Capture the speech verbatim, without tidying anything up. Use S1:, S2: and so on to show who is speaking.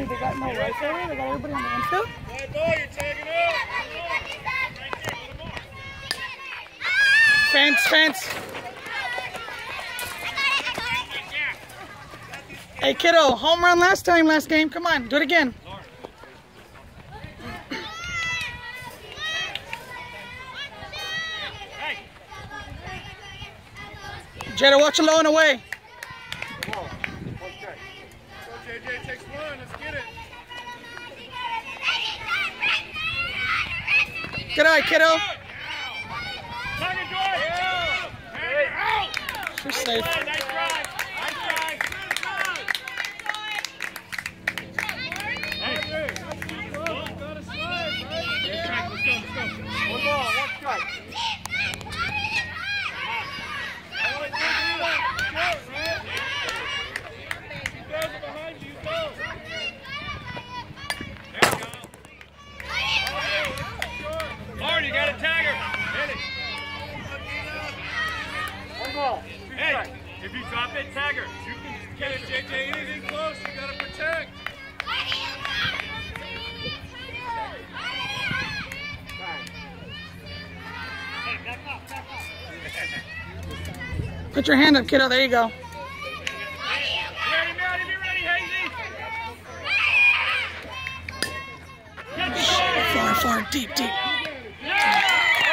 S1: Wait, they got no rights over. They got everybody on the infield.
S2: Hey, boy, you're tagging up.
S1: Fence, fence. Hey, kiddo, home run last time, last game. Come on, do it again. Jetta, watch it low and away.
S2: Come on. One strike. Go, J J, takes one. Let's get it.
S1: Good eye, kiddo.
S2: Target, George. Hey, out.
S1: She's safe.
S2: Nice drive. Nice drive. Hey, got a slide, right? Let's go, let's go. One ball, one strike. You got a tagger. Hit it. One ball. Hey, if you drop it, tagger. You can get it, J J. Anything close, you got to protect. Hey, back up, back up.
S1: Put your hand up, kiddo. There you go.
S2: Ready, Maddie, be ready, Hazy.
S1: Far, far, deep, deep.